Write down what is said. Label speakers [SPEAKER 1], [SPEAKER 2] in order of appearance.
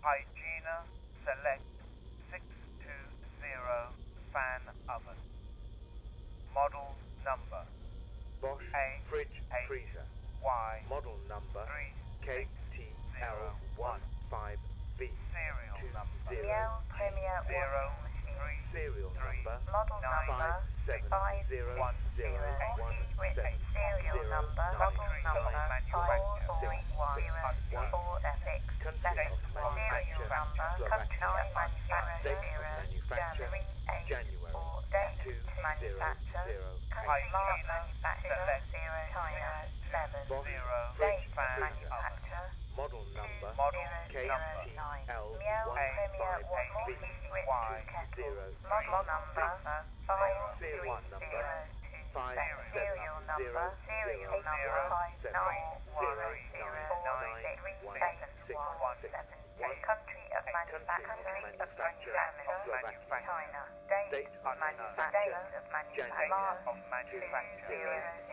[SPEAKER 1] Hygiena Select 620 fan oven. Model number
[SPEAKER 2] Bosch
[SPEAKER 1] A
[SPEAKER 2] fridge
[SPEAKER 1] H
[SPEAKER 2] freezer.
[SPEAKER 1] Y
[SPEAKER 2] Model number
[SPEAKER 1] 3601.
[SPEAKER 2] KTL15B.
[SPEAKER 1] Serial number
[SPEAKER 3] Miel Premier washing machine.
[SPEAKER 2] Serial number
[SPEAKER 3] Model number
[SPEAKER 2] 570017.
[SPEAKER 3] Serial number. Model number 5410. Epic.
[SPEAKER 2] Country of
[SPEAKER 3] Serial
[SPEAKER 2] manufacture
[SPEAKER 3] number.
[SPEAKER 2] Slovakia.
[SPEAKER 3] Country of manufacture.
[SPEAKER 2] Date of manufacture
[SPEAKER 3] January 8.
[SPEAKER 2] January
[SPEAKER 3] Date
[SPEAKER 2] 2008.
[SPEAKER 3] manufacture. Smart manufacturer. China 7.
[SPEAKER 2] Bosch
[SPEAKER 3] Date
[SPEAKER 2] fridge freezer.
[SPEAKER 3] manufacture.
[SPEAKER 2] Model number
[SPEAKER 3] 2009. Miel Premier washing machine. Kettle. Model number 5302. Serial number 59109617. Country of manufacture China. Date of manufacture.
[SPEAKER 1] January of manufacture.